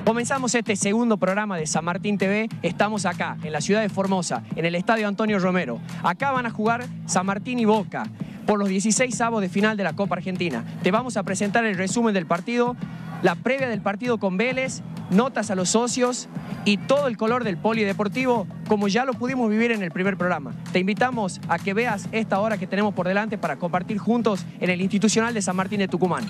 Comenzamos este segundo programa de San Martín TV. Estamos acá, en la ciudad de Formosa, en el Estadio Antonio Romero. Acá van a jugar San Martín y Boca por los 16avos de final de la Copa Argentina. Te vamos a presentar el resumen del partido, la previa del partido con Vélez, notas a los socios y todo el color del polideportivo, como ya lo pudimos vivir en el primer programa. Te invitamos a que veas esta hora que tenemos por delante para compartir juntos en el Institucional de San Martín de Tucumán.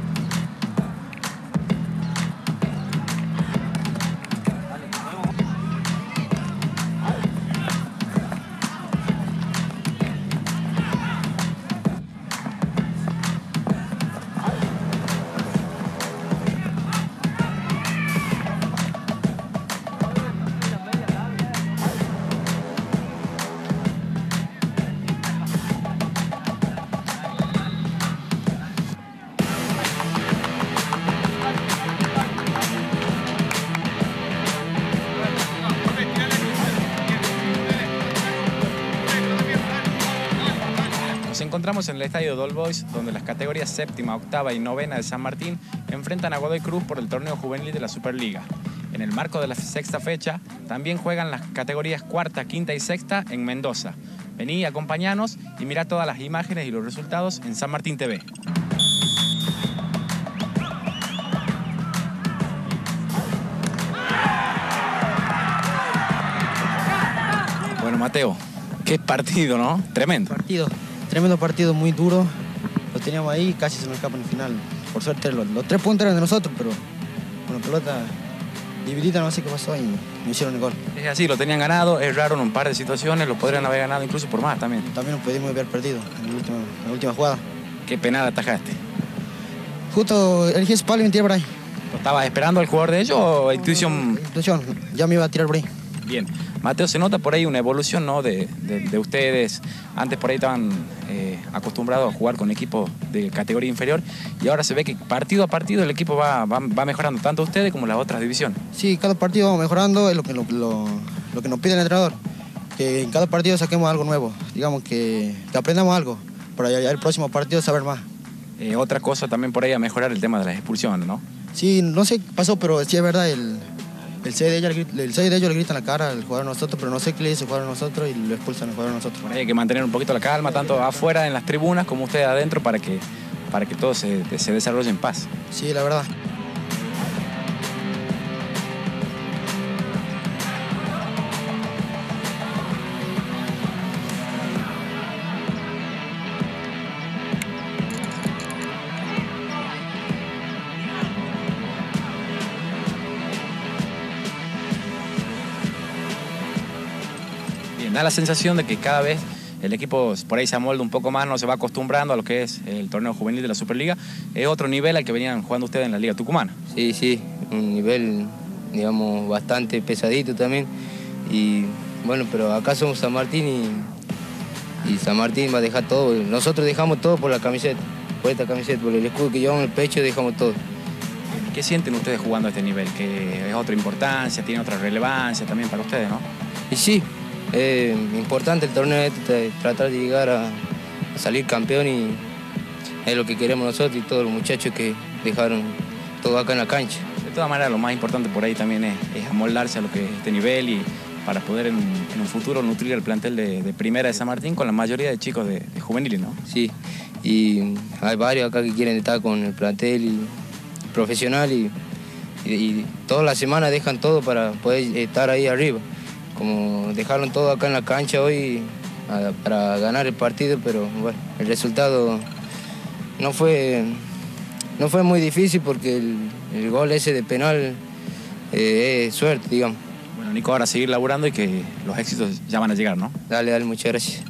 Nos encontramos en el estadio de All Boys, donde las categorías séptima, octava y novena de San Martín enfrentan a Godoy Cruz por el torneo juvenil de la Superliga. En el marco de la sexta fecha, también juegan las categorías cuarta, quinta y sexta en Mendoza. Vení, acompañanos y mirá todas las imágenes y los resultados en San Martín TV. Bueno, Mateo, qué partido, ¿no? Tremendo. Tremendo partido, muy duro. Lo teníamos ahí y casi se nos escapa en el final. Por suerte los 3 puntos eran de nosotros, pero con la pelota dividida no sé qué pasó y no hicieron el gol. Es así, lo tenían ganado, erraron un par de situaciones, lo podrían haber ganado incluso por más también. También nos pudimos haber perdido en la última jugada. Qué penal atajaste. Justo elegí ese palo y me tiré por ahí. ¿Lo estabas esperando al jugador de ellos o intuición? Intuición, ya me iba a tirar por ahí. Bien. Mateo, se nota por ahí una evolución, ¿no? de ustedes. Antes por ahí estaban acostumbrados a jugar con equipos de categoría inferior y ahora se ve que partido a partido el equipo va mejorando, tanto ustedes como las otras divisiones. Sí, cada partido vamos mejorando, es lo que nos pide el entrenador. Que en cada partido saquemos algo nuevo, digamos que aprendamos algo, para ya el próximo partido saber más. Otra cosa también por ahí a mejorar el tema de las expulsiones, ¿no? Sí, no sé qué pasó, pero sí es verdad, el 6 de ellos le grita en la cara al jugador a nosotros, pero no sé qué le dice el jugador a nosotros y lo expulsan al jugador a nosotros. Por ahí hay que mantener un poquito la calma, tanto afuera en las tribunas como ustedes adentro, para que todo se desarrolle en paz. Sí, la verdad. Da la sensación de que cada vez el equipo por ahí se amolda un poco más, no se va acostumbrando a lo que es el torneo juvenil de la Superliga. Es otro nivel al que venían jugando ustedes en la Liga Tucumana. Sí, un nivel, digamos, bastante pesadito también. Y bueno, pero acá somos San Martín y San Martín va a dejar todo. Nosotros dejamos todo por la camiseta, por esta camiseta, por el escudo que llevamos en el pecho, dejamos todo. ¿Qué sienten ustedes jugando a este nivel? Que es otra importancia, tiene otra relevancia también para ustedes, ¿no? Y sí. Es importante el torneo este, tratar de llegar a salir campeón y es lo que queremos nosotros y todos los muchachos que dejaron todo acá en la cancha. De todas maneras, lo más importante por ahí también es amoldarse a lo que es este nivel y para poder en un futuro nutrir el plantel de primera de San Martín con la mayoría de chicos de juveniles, ¿no? Sí, y hay varios acá que quieren estar con el plantel y profesional y toda la semana dejan todo para poder estar ahí arriba. Como dejaron todo acá en la cancha hoy para ganar el partido, pero bueno, el resultado no fue muy difícil porque el gol ese de penal es suerte, digamos. Bueno, Nico, ahora seguir laburando y que los éxitos ya van a llegar, ¿no? Dale, muchas gracias.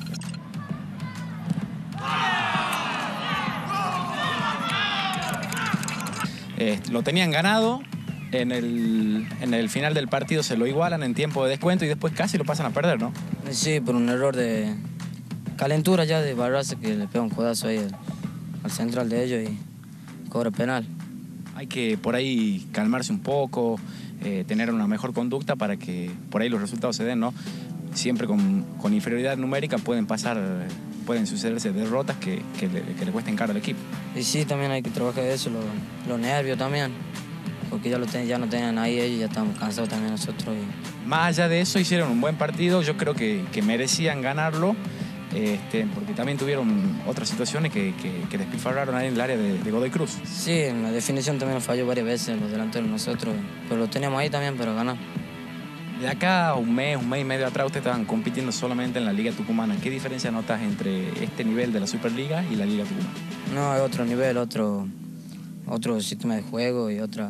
Lo tenían ganado. En el final del partido se lo igualan en tiempo de descuento y después casi lo pasan a perder, ¿no? Sí, por un error de calentura ya de Barraza, que le pega un codazo ahí al central de ellos y cobra penal. Hay que por ahí calmarse un poco, tener una mejor conducta para que por ahí los resultados se den, ¿no? Siempre con inferioridad numérica pueden sucederse derrotas que le cuesten caro al equipo. Y sí, también hay que trabajar eso, los nervios también. porque ya no tenían ahí ellos, ya estábamos cansados también nosotros. Más allá de eso, hicieron un buen partido, yo creo que merecían ganarlo, porque también tuvieron otras situaciones que despilfarraron ahí en el área de Godoy Cruz. Sí, en la definición también nos falló varias veces los delanteros nosotros, pero lo teníamos ahí también para ganar. De acá un mes y medio atrás, ustedes estaban compitiendo solamente en la Liga Tucumana. ¿Qué diferencia notas entre este nivel de la Superliga y la Liga Tucumana? No, hay otro nivel, otro sistema de juego y otro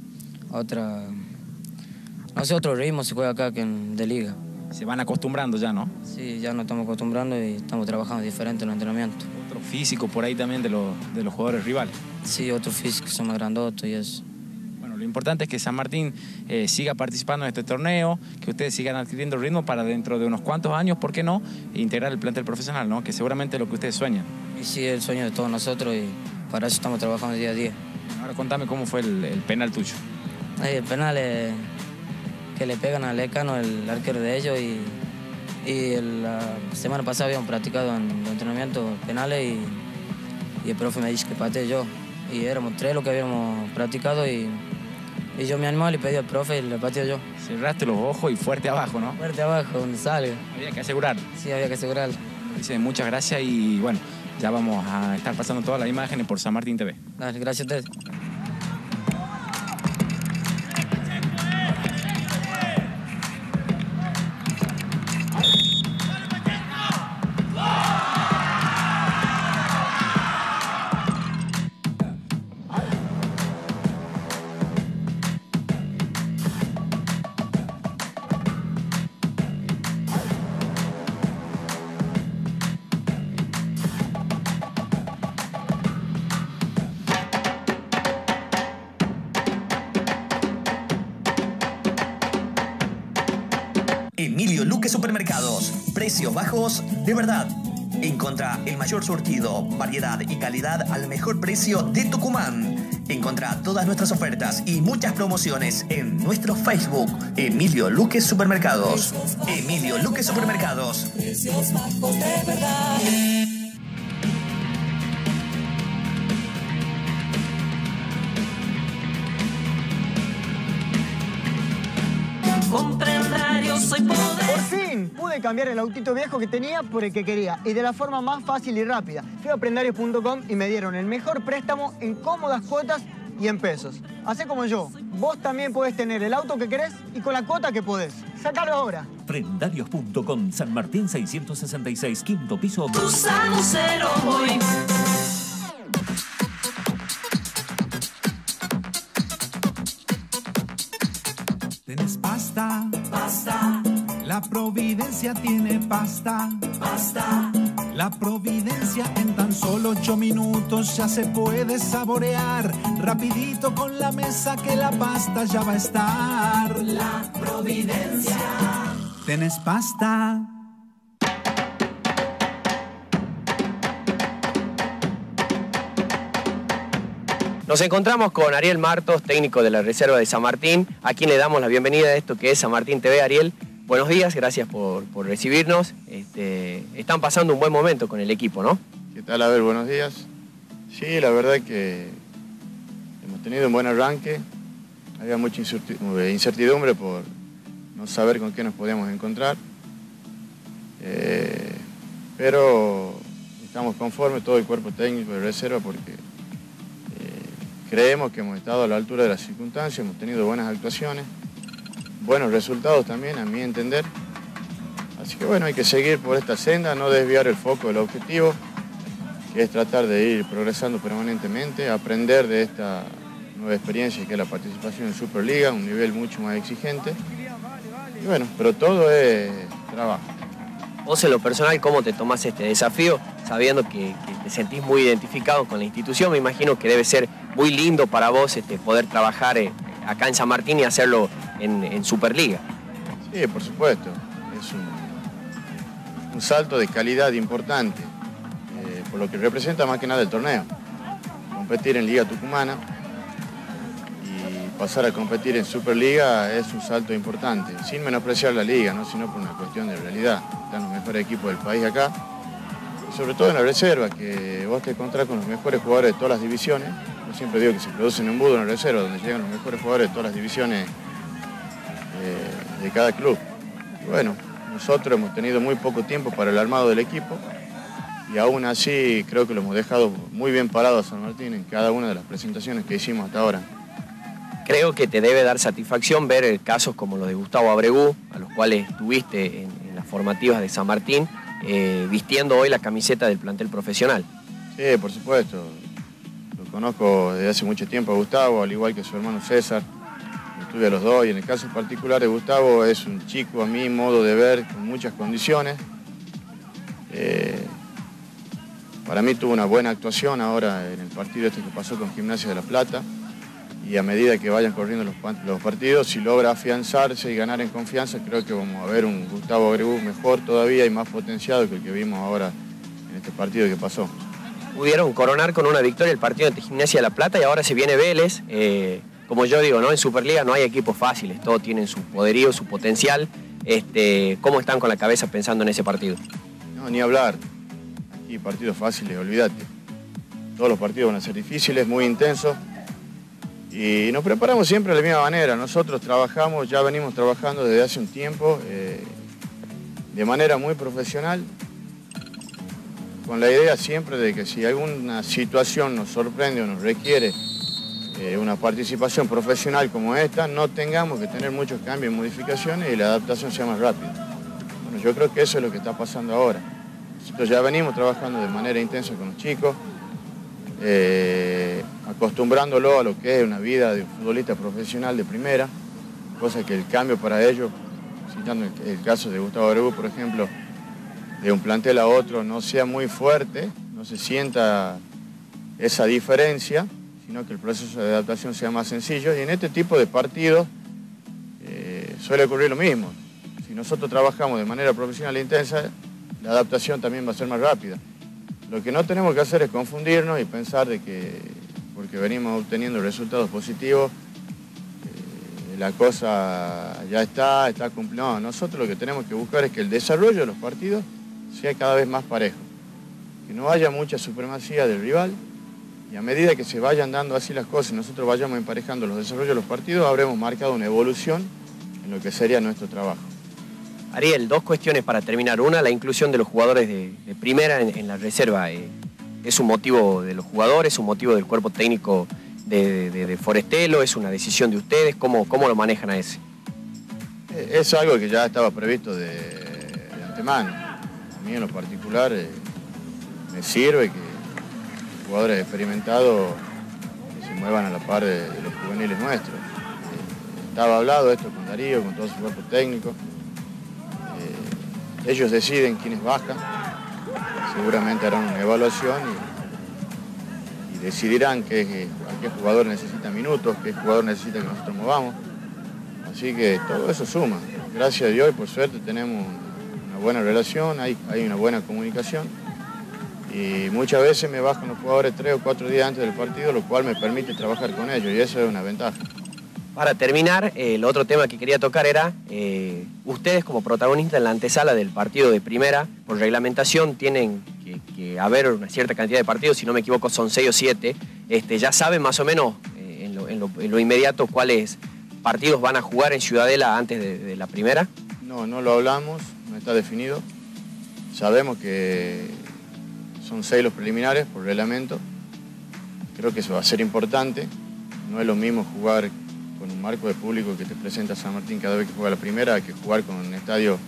ritmo se juega acá que de liga. Se van acostumbrando ya, ¿no? Sí, ya nos estamos acostumbrando y estamos trabajando diferente en los entrenamientos. Otro físico por ahí también de los jugadores rivales. Sí, otro físico, son más grandotos y eso. Bueno, lo importante es que San Martín siga participando en este torneo, que ustedes sigan adquiriendo ritmo para dentro de unos cuantos años, ¿por qué no?, integrar el plantel profesional, ¿no?, que seguramente es lo que ustedes sueñan. Y sí, es el sueño de todos nosotros y para eso estamos trabajando día a día. Ahora contame cómo fue el penal tuyo. El penal que le pegan al Lecano, el arquero de ellos, y la semana pasada habíamos practicado en los entrenamientos penales y el profe me dice que pateé yo. Y éramos 3 los que habíamos practicado y yo me animé, le pedí al profe y le pateé yo. Cerraste los ojos y fuerte abajo, ¿no? Fuerte abajo, donde salga. Había que asegurar. Sí, había que asegurarlo. Dice, muchas gracias y bueno, ya vamos a estar pasando todas las imágenes por San Martín TV. Dale, gracias a ustedes. Emilio Luque Supermercados. Precios bajos de verdad. Encontrá el mayor surtido, variedad y calidad al mejor precio de Tucumán. Encontrá todas nuestras ofertas y muchas promociones en nuestro Facebook. Emilio Luque Supermercados. Emilio Luque Supermercados. Precios bajos de verdad. Por fin pude cambiar el autito viejo que tenía por el que quería y de la forma más fácil y rápida. Fui a prendarios.com y me dieron el mejor préstamo en cómodas cuotas y en pesos. Hacé como yo. Vos también podés tener el auto que querés y con la cuota que podés. Sácalo ahora. Prendarios.com, San Martín 666, quinto piso. Cruzado cero hoy. ¿Tenés pasta? Pasta. La Providencia tiene pasta. Pasta. La Providencia en tan solo 8 minutos ya se puede saborear. Rapidito con la mesa que la pasta ya va a estar. La Providencia. ¿Tenés pasta? Nos encontramos con Ariel Martos, técnico de la Reserva de San Martín, a quien le damos la bienvenida a esto que es San Martín TV. Ariel, buenos días, gracias por recibirnos. Están pasando un buen momento con el equipo, ¿no? ¿Qué tal? A ver, buenos días. Sí, la verdad que hemos tenido un buen arranque. Había mucha incertidumbre por no saber con qué nos podíamos encontrar. Pero estamos conformes, todo el cuerpo técnico de Reserva, porque creemos que hemos estado a la altura de las circunstancias, hemos tenido buenas actuaciones, buenos resultados también, a mi entender. Así que bueno, hay que seguir por esta senda, no desviar el foco del objetivo, que es tratar de ir progresando permanentemente, aprender de esta nueva experiencia que es la participación en Superliga, un nivel mucho más exigente. Y bueno, pero todo es trabajo. Vos en lo personal, ¿cómo te tomás este desafío? Sabiendo que te sentís muy identificado con la institución, me imagino que debe ser muy lindo para vos poder trabajar acá en San Martín y hacerlo en Superliga. Sí, por supuesto. Es un salto de calidad importante, por lo que representa más que nada el torneo. Competir en Liga Tucumana y pasar a competir en Superliga es un salto importante, sin menospreciar la liga, ¿no?, sino por una cuestión de realidad. Están los mejores equipos del país acá, y sobre todo en la Reserva, que vos te encontrás con los mejores jugadores de todas las divisiones, no siempre digo que se produce un embudo en la reserva, donde llegan los mejores jugadores de todas las divisiones de cada club. Y bueno, nosotros hemos tenido muy poco tiempo para el armado del equipo y aún así creo que lo hemos dejado muy bien parado a San Martín en cada una de las presentaciones que hicimos hasta ahora. Creo que te debe dar satisfacción ver casos como los de Gustavo Abregú, a los cuales estuviste en las formativas de San Martín, vistiendo hoy la camiseta del plantel profesional. Sí, por supuesto. Lo conozco desde hace mucho tiempo a Gustavo, al igual que su hermano César. Estuve a los dos y en el caso particular de Gustavo es un chico, a mi modo de ver, con muchas condiciones. Para mí tuvo una buena actuación ahora en el partido este que pasó con Gimnasia de La Plata. Y a medida que vayan corriendo los partidos, si logra afianzarse y ganar en confianza, creo que vamos a ver un Gustavo Abregú mejor todavía y más potenciado que el que vimos ahora en este partido que pasó. Pudieron coronar con una victoria el partido ante Gimnasia de La Plata y ahora se viene Vélez. Como yo digo, ¿no? En Superliga no hay equipos fáciles, todos tienen su poderío, su potencial. ¿Cómo están con la cabeza pensando en ese partido? No, ni hablar. Aquí partidos fáciles, olvídate. Todos los partidos van a ser difíciles, muy intensos. Y nos preparamos siempre de la misma manera. Nosotros trabajamos, ya venimos trabajando desde hace un tiempo, de manera muy profesional, con la idea siempre de que si alguna situación nos sorprende o nos requiere una participación profesional como esta, no tengamos que tener muchos cambios y modificaciones y la adaptación sea más rápida. Bueno, yo creo que eso es lo que está pasando ahora. Nosotros ya venimos trabajando de manera intensa con los chicos, acostumbrándolo a lo que es una vida de un futbolista profesional de primera, cosa que el cambio para ellos, citando el caso de Gustavo Abregú, por ejemplo, de un plantel a otro no sea muy fuerte, no se sienta esa diferencia, sino que el proceso de adaptación sea más sencillo. Y en este tipo de partidos suele ocurrir lo mismo. Si nosotros trabajamos de manera profesional e intensa, la adaptación también va a ser más rápida. Lo que no tenemos que hacer es confundirnos y pensar de que porque venimos obteniendo resultados positivos, la cosa ya está cumplida. No, nosotros lo que tenemos que buscar es que el desarrollo de los partidos sea cada vez más parejo, que no haya mucha supremacía del rival y a medida que se vayan dando así las cosas y nosotros vayamos emparejando los desarrollos de los partidos, habremos marcado una evolución en lo que sería nuestro trabajo. Ariel, dos cuestiones para terminar. Una, la inclusión de los jugadores de primera en la reserva. ¿Es un motivo de los jugadores, es un motivo del cuerpo técnico de Forestelo, es una decisión de ustedes? ¿Cómo lo manejan a ese? Es algo que ya estaba previsto de antemano. A mí en lo particular me sirve que los jugadores experimentados se muevan a la par de los juveniles nuestros. Estaba hablado esto con Darío, con todo su cuerpo técnico. Ellos deciden quiénes bajan, seguramente harán una evaluación y decidirán a qué jugador necesita minutos, qué jugador necesita que nosotros movamos. Así que todo eso suma. Gracias a Dios y por suerte tenemos una buena relación, hay una buena comunicación y muchas veces me bajan los jugadores 3 o 4 días antes del partido, lo cual me permite trabajar con ellos y eso es una ventaja. Para terminar, el otro tema que quería tocar era, ustedes como protagonistas en la antesala del partido de primera, por reglamentación tienen que haber una cierta cantidad de partidos, si no me equivoco son 6 o 7, ya saben más o menos en lo inmediato cuáles partidos van a jugar en Ciudadela antes de la primera. No lo hablamos, no está definido. Sabemos que son 6 los preliminares por reglamento, creo que eso va a ser importante, no es lo mismo jugar con un marco de público que te presenta San Martín cada vez que juega la primera, que jugar con un estadio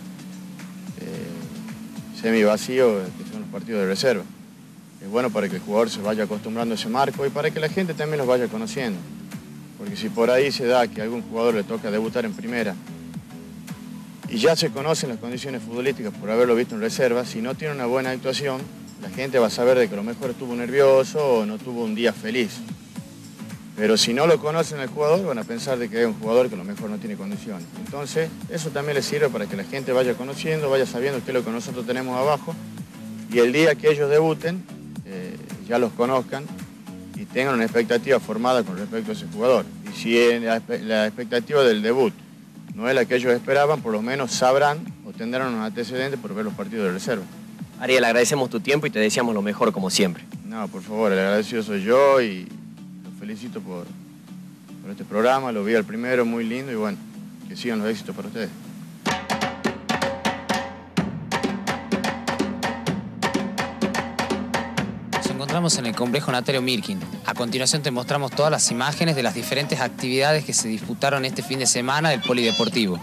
semi vacío, que son los partidos de reserva. Es bueno para que el jugador se vaya acostumbrando a ese marco y para que la gente también los vaya conociendo. Porque si por ahí se da que a algún jugador le toca debutar en primera y ya se conocen las condiciones futbolísticas por haberlo visto en reserva, si no tiene una buena actuación, la gente va a saber de que a lo mejor estuvo nervioso o no tuvo un día feliz. Pero si no lo conocen al jugador, van a pensar de que es un jugador que a lo mejor no tiene condiciones. Entonces, eso también les sirve para que la gente vaya conociendo, vaya sabiendo qué es lo que nosotros tenemos abajo. Y el día que ellos debuten, ya los conozcan y tengan una expectativa formada con respecto a ese jugador. Y si la expectativa del debut no es la que ellos esperaban, por lo menos sabrán o tendrán un antecedente por ver los partidos de reserva. Ariel, agradecemos tu tiempo y te deseamos lo mejor como siempre. No, por favor, el agradecido soy yo y felicito por este programa, lo vi al primero, muy lindo y bueno, que sigan los éxitos para ustedes. Nos encontramos en el complejo Natalio Mirkin. A continuación te mostramos todas las imágenes de las diferentes actividades que se disputaron este fin de semana del polideportivo.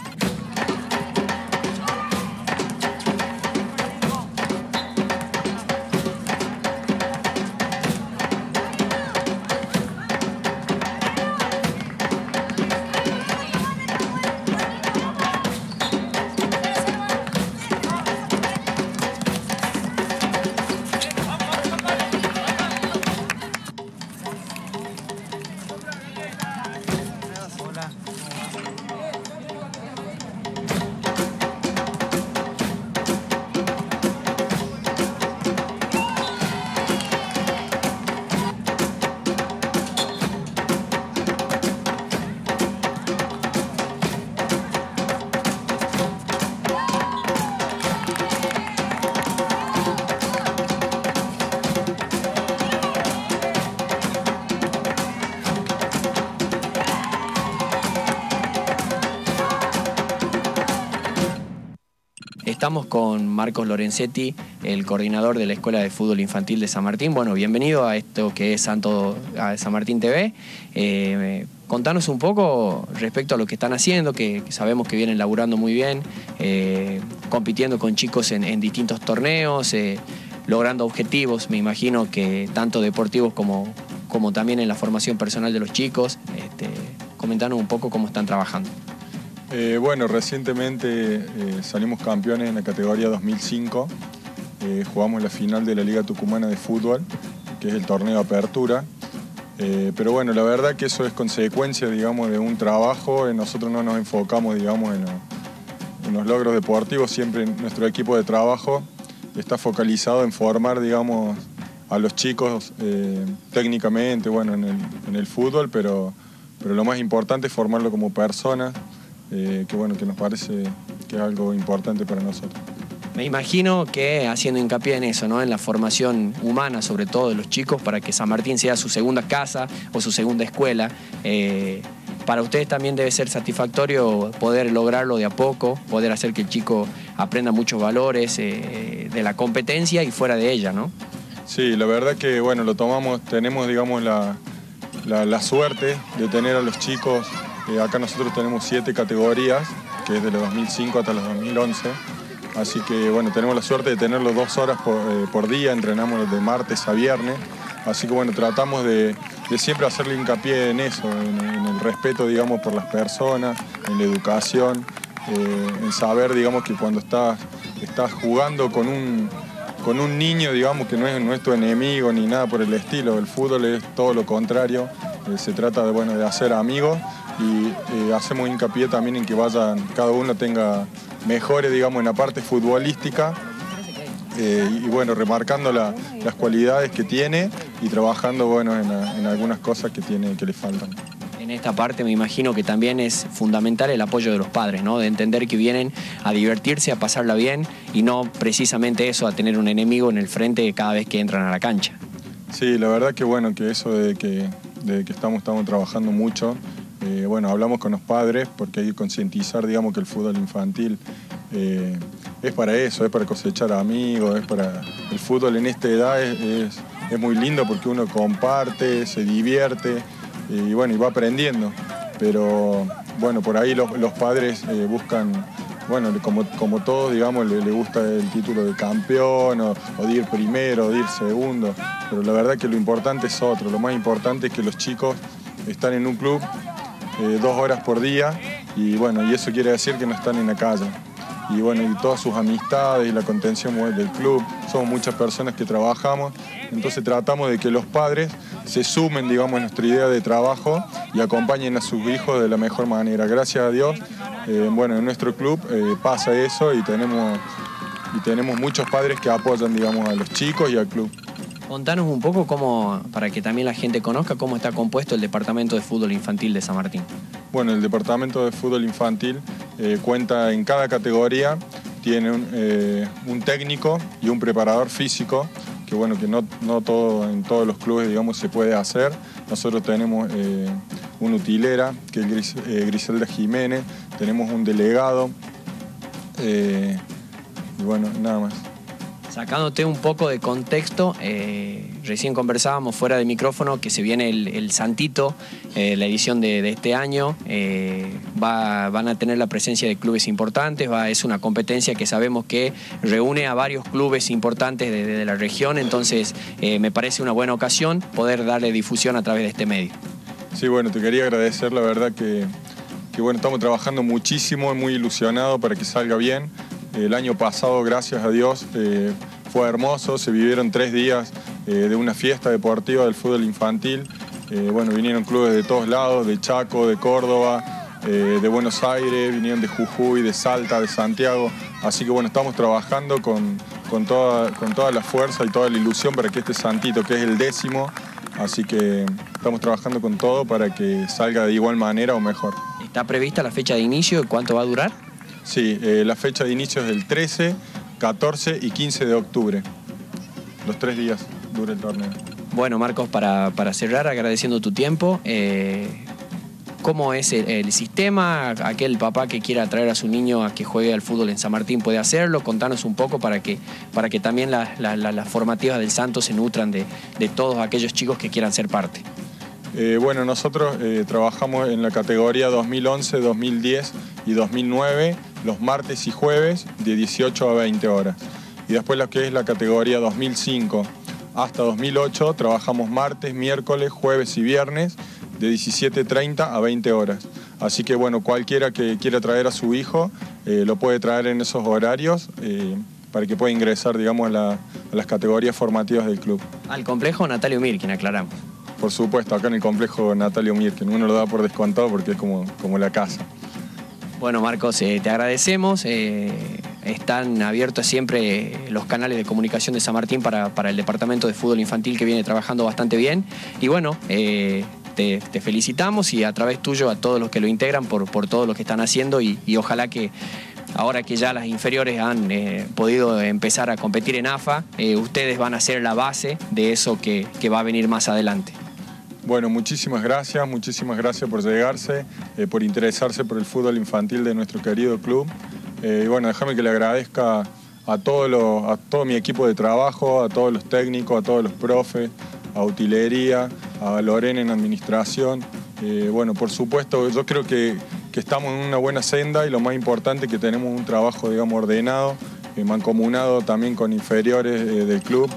Estamos con Marcos Lorenzetti, el coordinador de la Escuela de Fútbol Infantil de San Martín. Bueno, bienvenido a esto que es a San Martín TV. Contanos un poco respecto a lo que están haciendo, que sabemos que vienen laburando muy bien, compitiendo con chicos en distintos torneos, logrando objetivos, me imagino que tanto deportivos como también en la formación personal de los chicos. Comentanos un poco cómo están trabajando. Bueno, recientemente salimos campeones en la categoría 2005, jugamos la final de la Liga Tucumana de Fútbol, que es el torneo de apertura, pero bueno, la verdad que eso es consecuencia, digamos, de un trabajo. Nosotros no nos enfocamos, digamos, en los logros deportivos. Siempre nuestro equipo de trabajo está focalizado en formar, digamos, a los chicos técnicamente, bueno, en el fútbol, pero lo más importante es formarlo como personas. Que bueno, que nos parece que es algo importante para nosotros. Me imagino que haciendo hincapié en eso, ¿no? En la formación humana, sobre todo de los chicos, para que San Martín sea su segunda casa o su segunda escuela. Para ustedes también debe ser satisfactorio poder lograrlo de a poco, poder hacer que el chico aprenda muchos valores de la competencia y fuera de ella, ¿no? Sí, la verdad que bueno, tenemos, digamos, la suerte de tener a los chicos. Acá nosotros tenemos 7 categorías, que es de los 2005 hasta los 2011. Así que bueno, tenemos la suerte de tenerlos 2 horas por día, entrenamos de martes a viernes. Así que bueno, tratamos de siempre hacerle hincapié en eso, en el respeto, digamos, por las personas, en la educación, en saber, digamos, que cuando estás jugando con un niño, digamos, que no es tu enemigo ni nada por el estilo. El fútbol es todo lo contrario, se trata de hacer amigos. Y hacemos hincapié también en que cada uno tenga mejores, digamos, en la parte futbolística y bueno, remarcando las cualidades que tiene y trabajando, bueno, en algunas cosas que le faltan. En esta parte me imagino que también es fundamental el apoyo de los padres, ¿no? De entender que vienen a divertirse, a pasarla bien y no precisamente eso, a tener un enemigo en el frente cada vez que entran a la cancha. Sí, la verdad que bueno, que eso de que estamos trabajando mucho. Bueno, hablamos con los padres porque hay que concientizar, digamos, que el fútbol infantil es para eso, es para cosechar amigos, el fútbol en esta edad es muy lindo porque uno comparte, se divierte y bueno, y va aprendiendo. Pero bueno, por ahí los padres buscan, bueno, como todos, digamos, le gusta el título de campeón o de ir primero, o de ir segundo, pero la verdad que lo importante es otro. Lo más importante es que los chicos están en un club 2 horas por día y bueno, y eso quiere decir que no están en la calle. Y bueno, y todas sus amistades y la contención del club, somos muchas personas que trabajamos, entonces tratamos de que los padres se sumen, digamos, a nuestra idea de trabajo y acompañen a sus hijos de la mejor manera. Gracias a Dios, bueno, en nuestro club pasa eso y tenemos muchos padres que apoyan, digamos, a los chicos y al club. Contanos un poco para que también la gente conozca cómo está compuesto el Departamento de Fútbol Infantil de San Martín. Bueno, el Departamento de Fútbol Infantil cuenta en cada categoría, tiene un técnico y un preparador físico, bueno, que no todo, en todos los clubes, digamos, se puede hacer. Nosotros tenemos una utilera, que es Griselda Jiménez, tenemos un delegado, y bueno, nada más. Sacándote un poco de contexto, recién conversábamos fuera de micrófono que se viene el Santito, la edición de este año. Van a tener la presencia de clubes importantes, es una competencia que sabemos que reúne a varios clubes importantes de la región, entonces me parece una buena ocasión poder darle difusión a través de este medio. Sí, bueno, te quería agradecer, la verdad que bueno, estamos trabajando muchísimo, muy ilusionado para que salga bien. El año pasado, gracias a Dios, fue hermoso, se vivieron 3 días de una fiesta deportiva del fútbol infantil. Bueno, vinieron clubes de todos lados, de Chaco, de Córdoba, de Buenos Aires, vinieron de Jujuy, de Salta, de Santiago. Así que bueno, estamos trabajando con toda la fuerza y toda la ilusión para que este Santito, que es el 10º, así que estamos trabajando con todo para que salga de igual manera o mejor. ¿Está prevista la fecha de inicio y cuánto va a durar? Sí, la fecha de inicio es el 13, 14 y 15 de octubre. Los 3 días dura el torneo. Bueno, Marcos, para cerrar, agradeciendo tu tiempo, ¿cómo es el sistema? Aquel papá que quiera traer a su niño a que juegue al fútbol en San Martín puede hacerlo. Contanos un poco para que también las formativas del Santos se nutran de todos aquellos chicos que quieran ser parte. Bueno, nosotros trabajamos en la categoría 2011, 2010 y 2009 los martes y jueves de 18 a 20 horas. Y después lo que es la categoría 2005 hasta 2008 trabajamos martes, miércoles, jueves y viernes de 17:30 a 20 horas. Así que bueno, cualquiera que quiera traer a su hijo lo puede traer en esos horarios para que pueda ingresar, digamos, a las categorías formativas del club. Al complejo Natalio Mirkin, aclaramos. Por supuesto, acá en el complejo Natalio Mirkin. Uno lo da por descontado porque es como la casa. Bueno, Marcos, te agradecemos. Están abiertos siempre los canales de comunicación de San Martín para el departamento de fútbol infantil que viene trabajando bastante bien. Y bueno, te felicitamos y a través tuyo a todos los que lo integran por todo lo que están haciendo y ojalá que ahora que ya las inferiores han podido empezar a competir en AFA, ustedes van a ser la base de eso que va a venir más adelante. Bueno, muchísimas gracias por llegarse, por interesarse por el fútbol infantil de nuestro querido club. Y bueno, déjame que le agradezca a todo mi equipo de trabajo, a todos los técnicos, a todos los profes, a utilería, a Lorena en administración. Bueno, por supuesto, yo creo que estamos en una buena senda y lo más importante es que tenemos un trabajo, digamos, ordenado, mancomunado también con inferiores del club.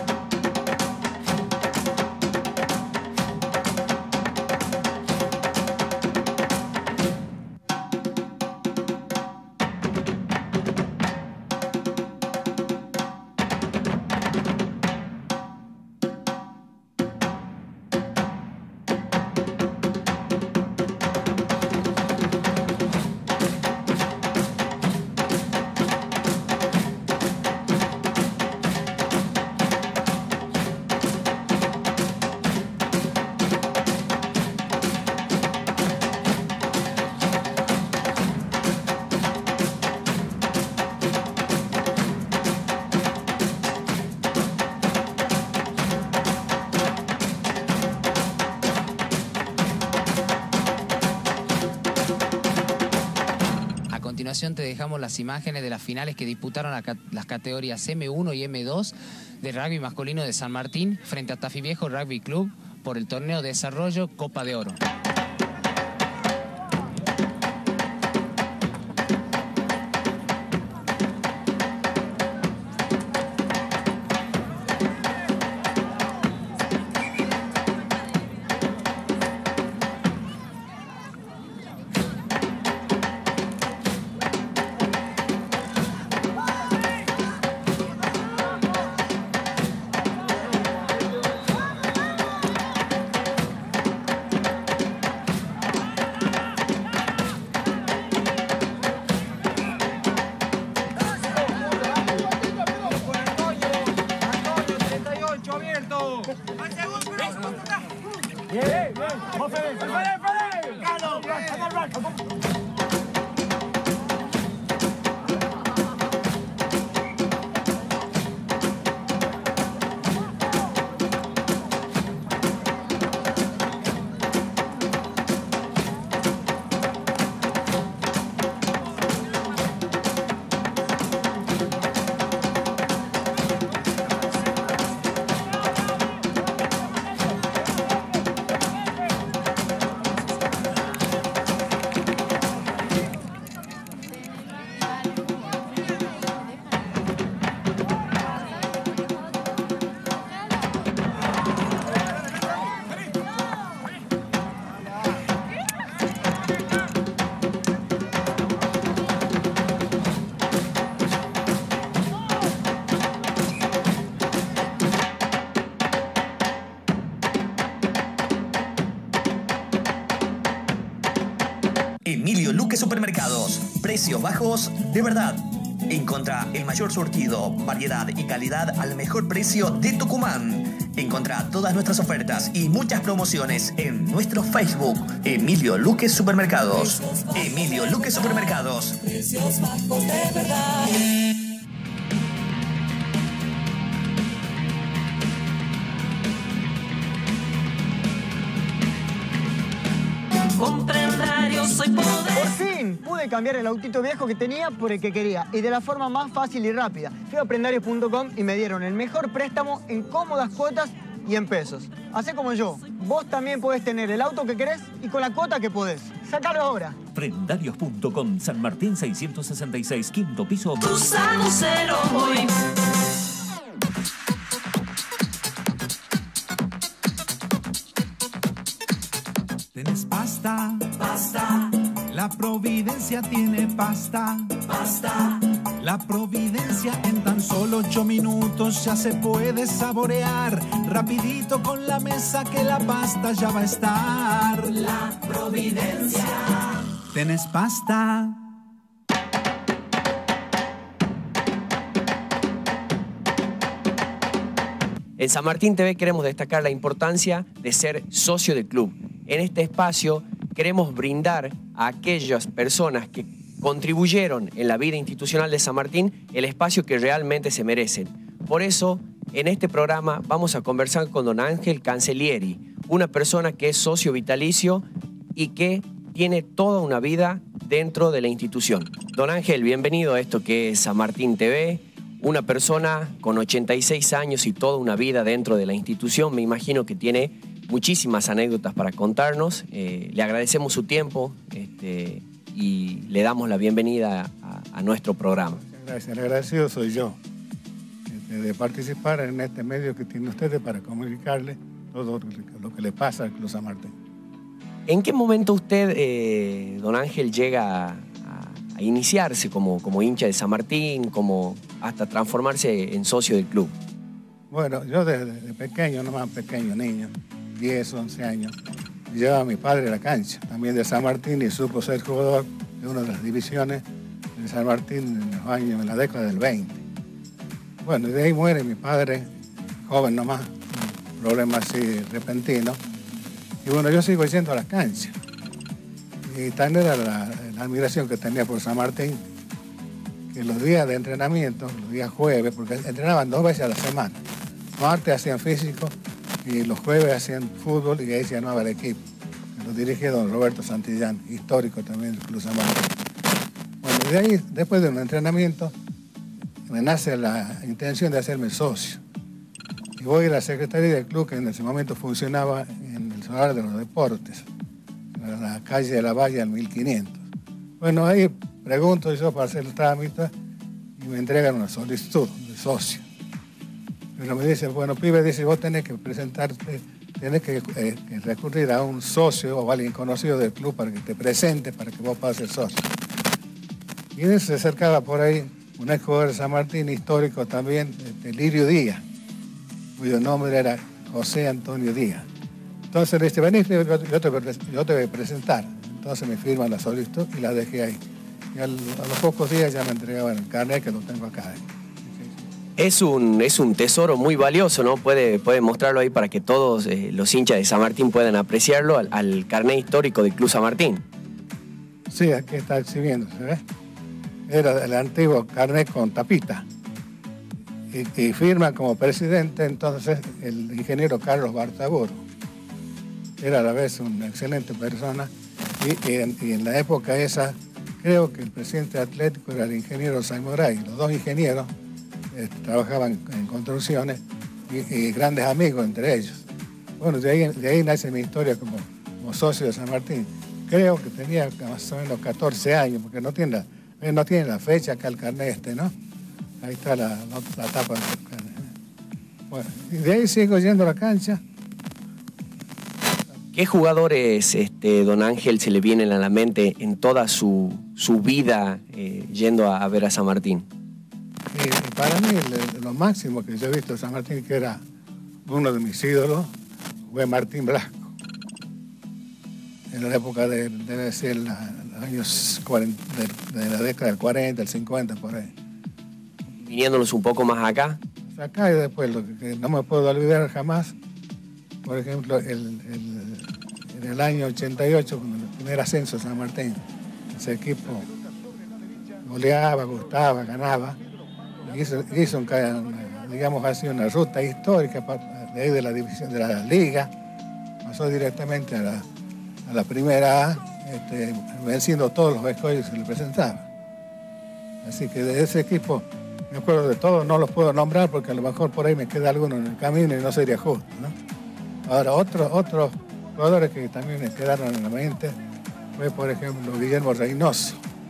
A continuación te dejamos las imágenes de las finales que disputaron las categorías M1 y M2 de rugby masculino de San Martín frente a Tafí Viejo Rugby Club por el torneo de desarrollo Copa de Oro. Supermercados. Precios bajos de verdad. Encontrá el mayor surtido, variedad y calidad al mejor precio de Tucumán. Encontrá todas nuestras ofertas y muchas promociones en nuestro Facebook, Emilio Luque Supermercados. Emilio Luque Supermercados. Precios bajos de verdad. Comprendario soy poder. Por fin pude cambiar el autito viejo que tenía por el que quería y de la forma más fácil y rápida. Fui a prendarios.com y me dieron el mejor préstamo en cómodas cuotas y en pesos. Hacé como yo. Vos también podés tener el auto que querés y con la cuota que podés. Sácalo ahora. Prendarios.com, San Martín 666, quinto piso. Cruzado cero hoy. ¿Tenés pasta? Pasta. La Providencia tiene pasta. Pasta. La Providencia en tan solo 8 minutos ya se puede saborear. Rapidito con la mesa que la pasta ya va a estar. La Providencia. ¿Tenés pasta? En San Martín TV queremos destacar la importancia de ser socio del club. En este espacio queremos brindar a aquellas personas que contribuyeron en la vida institucional de San Martín el espacio que realmente se merecen. Por eso, en este programa vamos a conversar con don Ángel Cancellieri, una persona que es socio vitalicio y que tiene toda una vida dentro de la institución. Don Ángel, bienvenido a esto que es San Martín TV. Una persona con 86 años y toda una vida dentro de la institución, me imagino que tiene muchísimas anécdotas para contarnos. Le agradecemos su tiempo y le damos la bienvenida a nuestro programa. Gracias, el agradecido soy yo de participar en este medio que tiene ustedes para comunicarle todo lo que le pasa al Club San Martín. ¿En qué momento usted, don Ángel, llega a iniciarse como hincha de San Martín, como hasta transformarse en socio del club? Bueno, yo desde pequeño, no más pequeño, niño, 10, 11 años, llevaba a mi padre a la cancha, también de San Martín, y supo ser jugador de una de las divisiones de San Martín en la década del 20. Bueno, y de ahí muere mi padre, joven nomás, un problema así repentino. Y bueno, yo sigo yendo a la cancha. Y tan era la admiración que tenía por San Martín, que los días de entrenamiento, los días jueves, porque entrenaban 2 veces a la semana. Martes hacían físico y los jueves hacían fútbol, y ahí se armaba el equipo. Lo dirigía don Roberto Santillán, histórico también del Club San Martín. Bueno, de ahí, después de un entrenamiento, me nace la intención de hacerme socio. Y voy a la secretaría del club, que en ese momento funcionaba en el Solar de los Deportes, en la calle de la Valle al 1500. Bueno, ahí pregunto yo para hacer el trámite y me entregan una solicitud de socio. Pero me dice, bueno, pibe, dice, vos tenés que presentarte, tenés que recurrir a un socio o alguien conocido del club para que te presente, para que vos puedas ser socio. Y en eso se acercaba por ahí un ex jugador de San Martín, histórico también, Lirio Díaz, cuyo nombre era José Antonio Díaz. Entonces le dice, vení, yo te voy a presentar. Entonces me firman la solicitud y la dejé ahí. Y a los pocos días ya me entregaban el carnet, que lo tengo acá. Es un tesoro muy valioso, ¿no? Puede mostrarlo ahí para que todos los hinchas de San Martín puedan apreciarlo, al carnet histórico del Club San Martín. Sí, aquí está exhibiendo, ¿se ve? Era el antiguo carnet con tapita. Y firma como presidente entonces el ingeniero Carlos Bartaburo. Era a la vez una excelente persona. Y en la época esa, creo que el presidente atlético era el ingeniero Saymoray. Los dos ingenieros trabajaban en construcciones y grandes amigos entre ellos. Bueno, de ahí nace mi historia como socio de San Martín. Creo que tenía más o menos 14 años, porque no tiene la fecha acá el carnet ¿no? Ahí está la tapa del carnet. Bueno, y de ahí sigo yendo a la cancha. ¿Qué jugadores, don Ángel, se le vienen a la mente en toda su vida yendo a ver a San Martín? Y para mí lo máximo que yo he visto de San Martín, que era uno de mis ídolos, fue Martín Blasco. En la época debe ser la años 40, de la década del 40, el 50, por ahí. Viniéndonos un poco más acá. Acá y después, lo que no me puedo olvidar jamás, por ejemplo, en el año 88, con el primer ascenso de San Martín, ese equipo goleaba, gustaba, ganaba, hizo digamos así, una ruta histórica de ahí de la división de la liga, pasó directamente a la primera A, venciendo todos los escollos que se le presentaban. Así que de ese equipo me acuerdo de todos, no los puedo nombrar porque a lo mejor por ahí me queda alguno en el camino y no sería justo, ¿no? Ahora, otros jugadores que también me quedaron en la mente fue, por ejemplo, Guillermo Reynoso.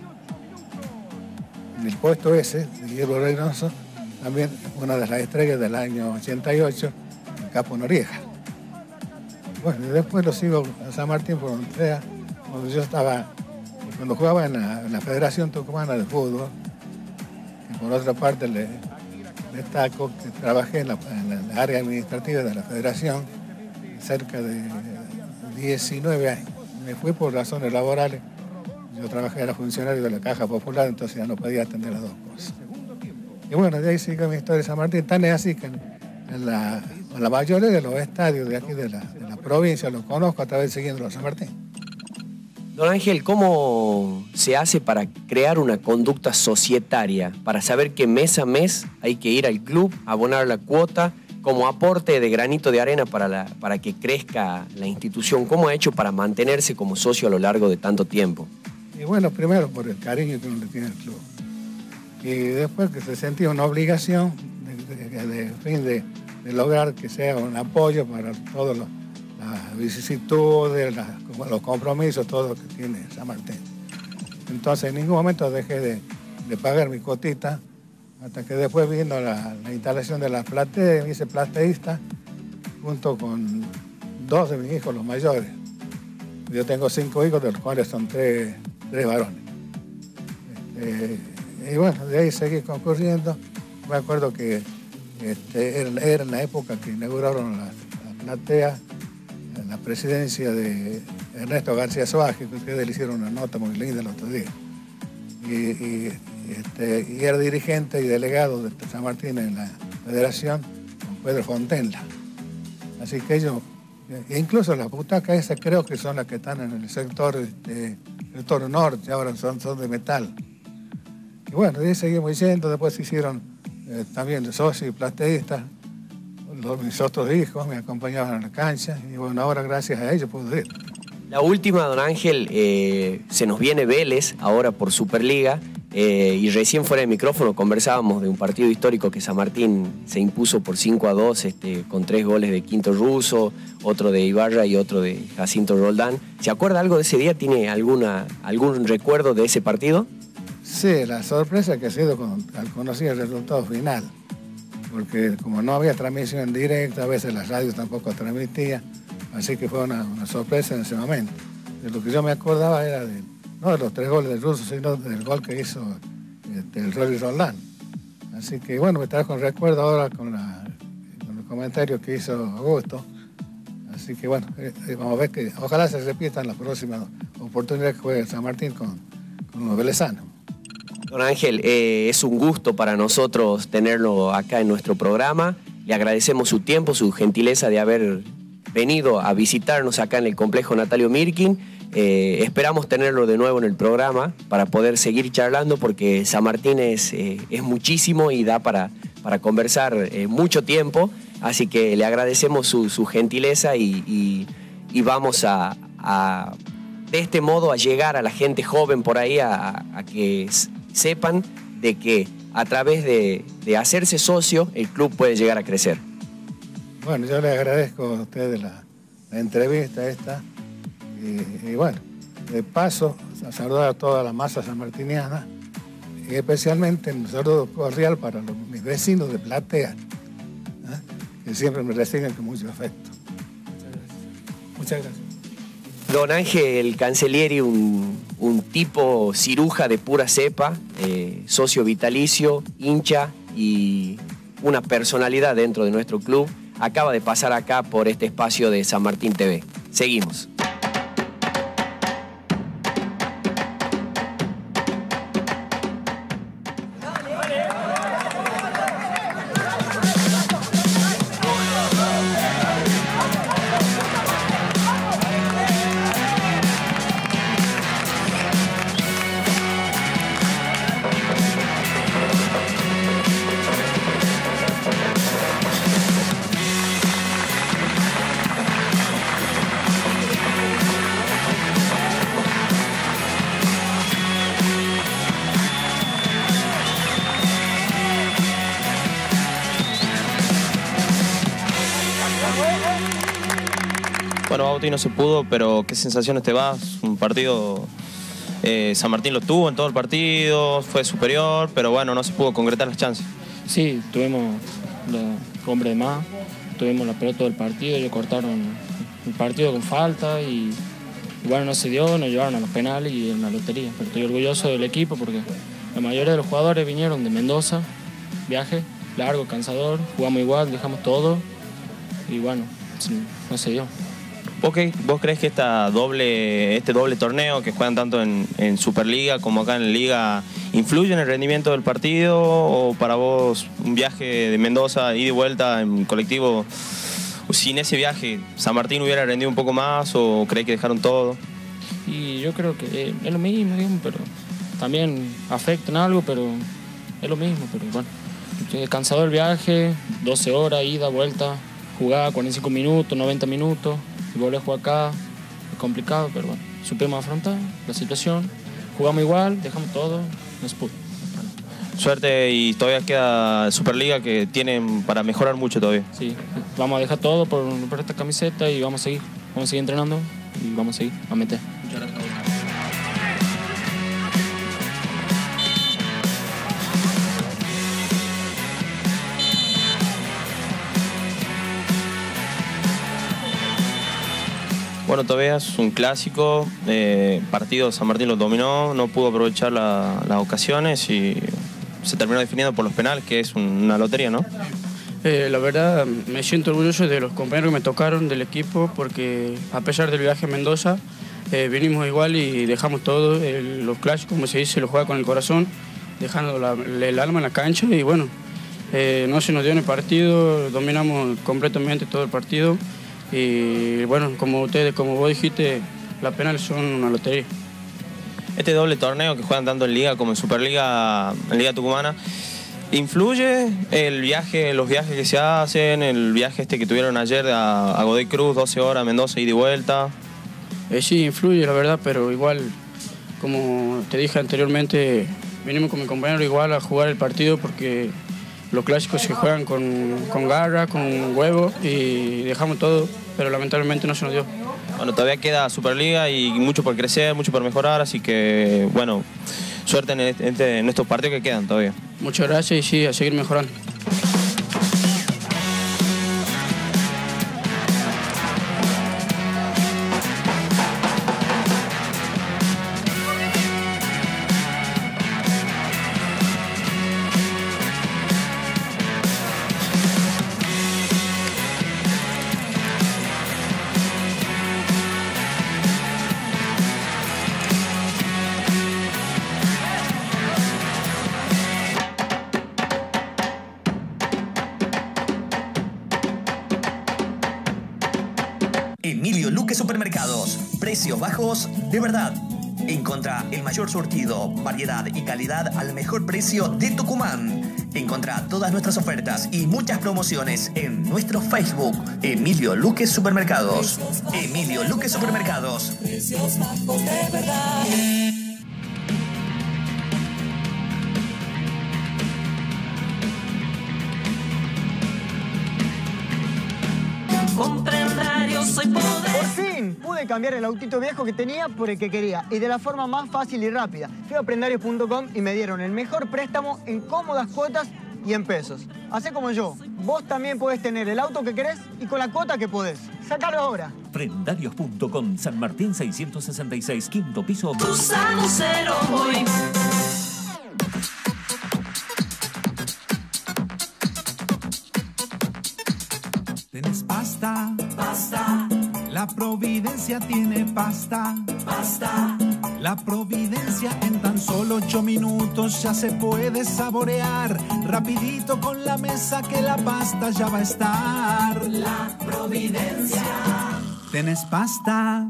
En el puesto ese, de Guillermo Reynoso, también una de las estrellas del año 88, el Capo Noriega. Bueno, y después lo sigo a San Martín por Montrea, cuando jugaba en la Federación Tucumana de Fútbol. Y por otra parte le destaco que trabajé en la área administrativa de la Federación cerca de 19 años. Me fui por razones laborales. Yo trabajé, era funcionario de la Caja Popular, entonces ya no podía atender las dos cosas. Y bueno, de ahí sigue mi historia de San Martín. Tan es así que en la mayoría de los estadios de aquí de la provincia los conozco a través de siguiendo a San Martín. Don Ángel, ¿cómo se hace para crear una conducta societaria? Para saber que mes a mes hay que ir al club, abonar la cuota, como aporte de granito de arena para que crezca la institución. ¿Cómo ha hecho para mantenerse como socio a lo largo de tanto tiempo? Y bueno, primero por el cariño que uno le tiene al club. Y después que se sentía una obligación de lograr que sea un apoyo para todas las vicisitudes, los compromisos, todo lo que tiene San Martín. Entonces en ningún momento dejé de pagar mi cotita, hasta que después vino la instalación de la platea, me hice plateísta, junto con 2 de mis hijos, los mayores. Yo tengo 5 hijos, de los cuales son 3 varones. Y bueno, de ahí seguí concurriendo. Me acuerdo que era en la época que inauguraron la platea, en la presidencia de Ernesto García Suárez, que ustedes le hicieron una nota muy linda el otro día. Y era dirigente y delegado de San Martín en la federación con Pedro Fontenla. Así que ellos, incluso las butacas esas creo que son las que están en el sector norte, ahora son de metal. Y bueno, de ahí seguimos yendo, después se hicieron también de socios y plateístas. Mis otros hijos me acompañaban a la cancha y bueno, ahora gracias a ellos puedo ir. La última, don Ángel, se nos viene Vélez ahora por Superliga y recién fuera de micrófono conversábamos de un partido histórico que San Martín se impuso por 5-2 con 3 goles de Quinto Russo, otro de Ibarra y otro de Jacinto Roldán. ¿Se acuerda algo de ese día? ¿Tiene algún recuerdo de ese partido? Sí, la sorpresa que ha sido al conocer el resultado final, porque como no había transmisión en directo, a veces las radios tampoco transmitían, así que fue una sorpresa en ese momento. De lo que yo me acordaba era no de los 3 goles del Russo, sino del gol que hizo el Rolly Roldán. Así que bueno, me trajo un recuerdo ahora con los comentarios que hizo Augusto. Así que bueno, vamos a ver que ojalá se repitan las próximas oportunidades que juegue San Martín con los velezanos. Don Ángel, es un gusto para nosotros tenerlo acá en nuestro programa. Le agradecemos su tiempo, su gentileza de haber venido a visitarnos acá en el complejo Natalio Mirkin. Esperamos tenerlo de nuevo en el programa para poder seguir charlando porque San Martín es muchísimo y da para conversar mucho tiempo. Así que le agradecemos su gentileza y vamos a de este modo a llegar a la gente joven por ahí a que sepan de que a través de hacerse socio el club puede llegar a crecer. Bueno, yo le agradezco a ustedes la entrevista esta y bueno, de paso a saludar a toda la masa sanmartiniana y especialmente un saludo cordial para mis vecinos de Platea, que siempre me reciben con mucho afecto. Muchas gracias. Don Ángel Cancellieri, un tipo ciruja de pura cepa, socio vitalicio, hincha y una personalidad dentro de nuestro club, acaba de pasar acá por este espacio de San Martín TV. Seguimos. Bueno, Bauti no se pudo, pero ¿qué sensaciones te vas? Un partido, San Martín lo tuvo en todo el partido, fue superior, pero bueno, no se pudo concretar las chances. Sí, tuvimos hombre de más, tuvimos la pelota todo el partido, ellos cortaron el partido con falta y bueno, no se dio, nos llevaron a los penales y en la lotería. Pero estoy orgulloso del equipo porque la mayoría de los jugadores vinieron de Mendoza, viaje largo, cansador, jugamos igual, dejamos todo y bueno, no se dio. ¿Vos crees que este doble torneo que juegan tanto en Superliga como acá en la Liga influye en el rendimiento del partido? ¿O para vos un viaje de Mendoza, ida y vuelta en colectivo, sin ese viaje San Martín hubiera rendido un poco más o crees que dejaron todo? Y yo creo que es lo mismo, digamos, pero también afecta en algo, pero es lo mismo. Pero bueno, estoy cansado del viaje, 12 horas, ida, vuelta, jugar 45 minutos, 90 minutos. Y volver a jugar acá es complicado, pero bueno, supimos afrontar la situación, jugamos igual, dejamos todo, no se pudo. Suerte y todavía queda Superliga que tienen para mejorar mucho todavía. Sí, vamos a dejar todo por esta camiseta y vamos a seguir entrenando y vamos a seguir a meter. Muchas gracias. Bueno, todavía es un clásico, partido San Martín lo dominó, no pudo aprovechar las ocasiones y se terminó definiendo por los penales, que es una lotería, ¿no? La verdad, me siento orgulloso de los compañeros que me tocaron del equipo, porque a pesar del viaje a Mendoza, vinimos igual y dejamos todo, los clásicos, como se dice, lo juega con el corazón, dejando el alma en la cancha y bueno, no se nos dio en el partido, dominamos completamente todo el partido. Y bueno, como vos dijiste, las penales son una lotería. Este doble torneo que juegan tanto en Liga como en Superliga, en Liga Tucumana, ¿influye los viajes que se hacen, el viaje que tuvieron ayer a Godoy Cruz, 12 horas, Mendoza, ida y vuelta? Sí, influye la verdad, pero igual, como te dije anteriormente, vinimos con mi compañero igual a jugar el partido porque los clásicos se juegan con garra, con huevo y dejamos todo, pero lamentablemente no se nos dio. Bueno, todavía queda Superliga y mucho por crecer, mucho por mejorar, así que bueno, suerte en estos partidos que quedan todavía. Muchas gracias y sí, a seguir mejorando. Emilio Luque Supermercados. Precios bajos de verdad. Encontrá el mayor surtido, variedad y calidad al mejor precio de Tucumán. Encontrá todas nuestras ofertas y muchas promociones en nuestro Facebook. Emilio Luque Supermercados. Emilio Luque Supermercados. Precios bajos de verdad. Soy poder. Por fin pude cambiar el autito viejo que tenía por el que quería y de la forma más fácil y rápida. Fui a prendarios.com y me dieron el mejor préstamo en cómodas cuotas y en pesos. Hacé como yo. Vos también podés tener el auto que querés y con la cuota que podés. Sácalo ahora. Prendarios.com, San Martín 666, quinto piso. Cruzado cero hoy. ¿Tenés pasta? Pasta. La Providencia tiene pasta. Pasta. La Providencia en tan solo 8 minutos ya se puede saborear. Rapidito con la mesa que la pasta ya va a estar. La Providencia. ¿Tenés pasta?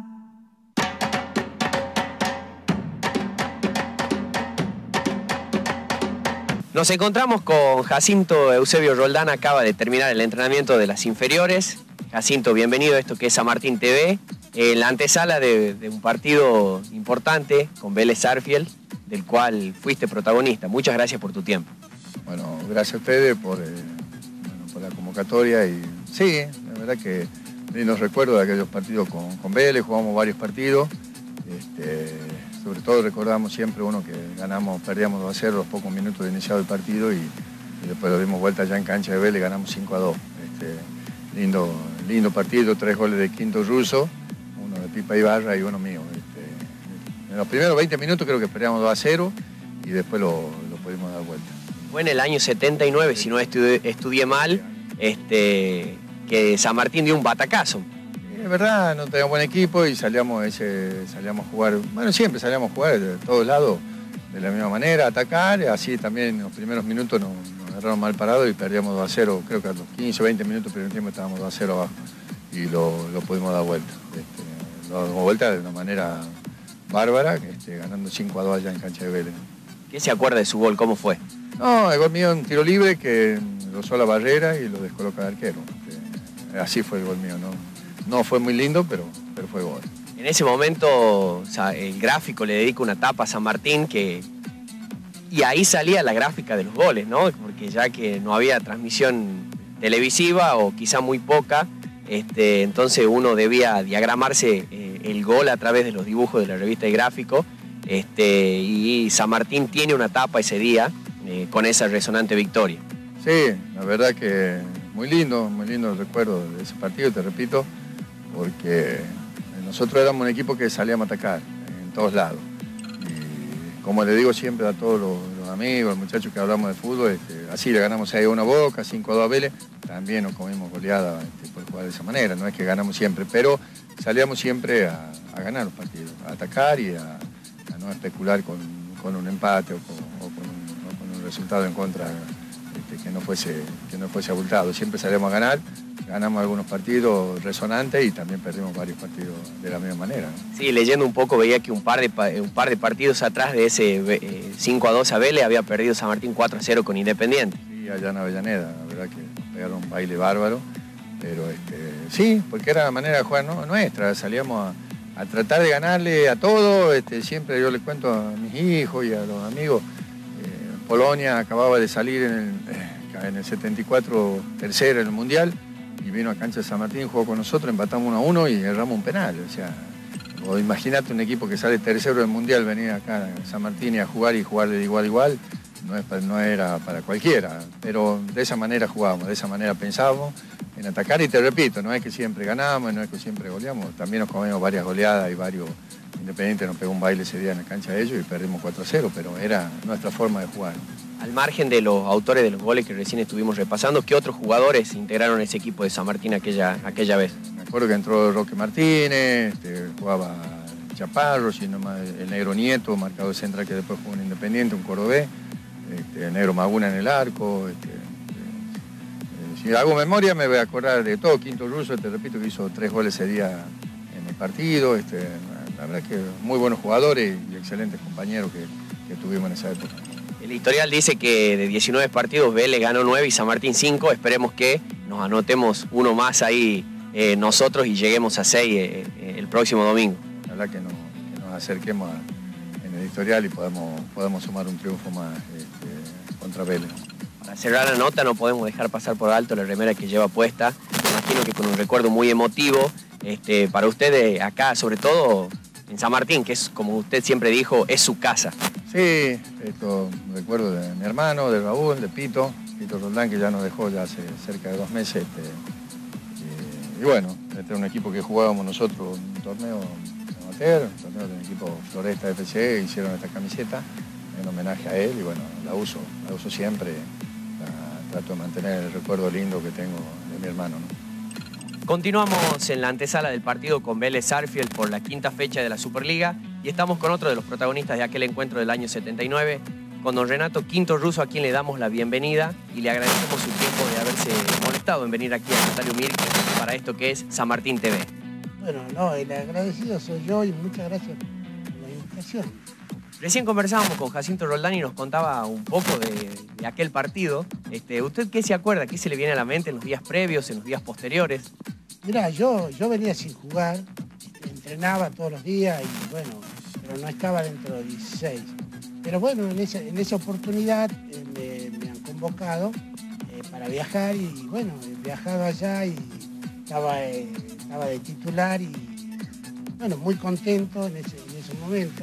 Nos encontramos con Jacinto Eusebio Roldán, acaba de terminar el entrenamiento de las inferiores. Jacinto, bienvenido a esto que es San Martín TV, en la antesala de un partido importante con Vélez Sarsfield, del cual fuiste protagonista. Muchas gracias por tu tiempo. Bueno, gracias a ustedes por la convocatoria y sí, la verdad que lindos recuerdos de aquellos partidos con Vélez, jugamos varios partidos. Sobre todo recordamos siempre uno que perdíamos 2-0 los pocos minutos de iniciado el partido y después lo dimos vuelta ya en cancha de Vélez, ganamos 5-2. Lindo partido, 3 goles de Quinto Russo, uno de Pipa Ibarra y uno mío. En los primeros 20 minutos creo que perdíamos 2-0 y después lo pudimos dar vuelta. Fue en el año 79, si no estudié mal, que San Martín dio un batacazo. Es verdad, no teníamos buen equipo y salíamos a jugar, bueno, siempre salíamos a jugar de todos lados de la misma manera, a atacar, así también en los primeros minutos nos agarraron mal parados y perdíamos 2-0, creo que a los 15 o 20 minutos del primer tiempo estábamos 2-0 abajo y lo pudimos dar vuelta. Lo dimos vuelta de una manera bárbara, ganando 5-2 allá en cancha de Vélez. ¿Qué se acuerda de su gol? ¿Cómo fue? No, el gol mío en tiro libre que rozó la barrera y lo descoloca de arquero. Así fue el gol mío, no fue muy lindo, pero fue gol. En ese momento, el gráfico le dedica una tapa a San Martín y ahí salía la gráfica de los goles, ¿no? Porque ya que no había transmisión televisiva o quizá muy poca, entonces uno debía diagramarse el gol a través de los dibujos de la revista de gráfico, y San Martín tiene una tapa ese día con esa resonante victoria. Sí, la verdad que muy lindo el recuerdo de ese partido, te repito, porque nosotros éramos un equipo que salíamos a atacar en todos lados. Y como le digo siempre a todos los amigos, los muchachos que hablamos de fútbol, así le ganamos 6-1 a Boca, 5-2 a Vélez, también nos comimos goleada por jugar de esa manera, no es que ganamos siempre, pero salíamos siempre a ganar los partidos, a atacar y a no especular con un empate o con un resultado en contra que no fuese abultado. Siempre salíamos a ganar, ganamos algunos partidos resonantes y también perdimos varios partidos de la misma manera, ¿no? Sí, leyendo un poco veía que un par de partidos atrás de ese 5-2 a Vélez había perdido San Martín 4-0 con Independiente. Sí, allá en Avellaneda, la verdad que nos pegaron un baile bárbaro, pero sí, porque era la manera de jugar nuestra, salíamos a tratar de ganarle a todo, siempre yo le cuento a mis hijos y a los amigos, Polonia acababa de salir en el 74 tercera en el Mundial y vino a cancha de San Martín, jugó con nosotros, empatamos 1-1 y erramos un penal. O sea, imagínate un equipo que sale tercero del Mundial, venir acá a San Martín y jugar de igual a igual, no era para cualquiera, pero de esa manera jugábamos, de esa manera pensábamos en atacar y te repito, no es que siempre ganamos, no es que siempre goleamos, también nos comimos varias goleadas y varios. Independiente nos pegó un baile ese día en la cancha de ellos y perdimos 4-0, pero era nuestra forma de jugar. Al margen de los autores de los goles que recién estuvimos repasando, ¿qué otros jugadores integraron ese equipo de San Martín aquella vez? Me acuerdo que entró Roque Martínez, jugaba Chaparro, el Negro Nieto, marcador central que después jugó en Independiente, un cordobés, el Negro Maguna en el arco. Si hago memoria me voy a acordar de todo. Quinto Russo, te repito que hizo 3 goles ese día en el partido. La verdad que muy buenos jugadores y excelentes compañeros que tuvimos en esa época. El historial dice que de 19 partidos Vélez ganó 9 y San Martín 5. Esperemos que nos anotemos uno más ahí nosotros y lleguemos a 6 el próximo domingo. La verdad que nos acerquemos en el historial y podamos sumar un triunfo más contra Vélez. Para cerrar la nota no podemos dejar pasar por alto la remera que lleva puesta. Me imagino que con un recuerdo muy emotivo para ustedes acá, sobre todo en San Martín, que es, como usted siempre dijo, es su casa. Sí, recuerdo de mi hermano, de Raúl, de Pito Roldán, que ya nos dejó ya hace cerca de 2 meses. Y bueno, este es un equipo que jugábamos nosotros un torneo amateur, un torneo del equipo Floresta FC, hicieron esta camiseta en homenaje a él y bueno, la uso siempre, trato de mantener el recuerdo lindo que tengo de mi hermano, ¿no? Continuamos en la antesala del partido con Vélez Sarsfield por la 5ª fecha de la Superliga y estamos con otro de los protagonistas de aquel encuentro del año 79, con don Renato Quinto Russo, a quien le damos la bienvenida y le agradecemos su tiempo de haberse molestado en venir aquí a Natalia Mir para esto que es San Martín TV. Bueno, el agradecido soy yo y muchas gracias por la invitación. Recién conversábamos con Jacinto Roldán y nos contaba un poco de aquel partido. ¿Usted qué se acuerda? ¿Qué se le viene a la mente en los días previos, en los días posteriores? Mirá, yo venía sin jugar, entrenaba todos los días y bueno, pero no estaba dentro de 16. Pero bueno, en esa oportunidad me han convocado para viajar y bueno, he viajado allá y estaba de titular y bueno, muy contento en ese momento.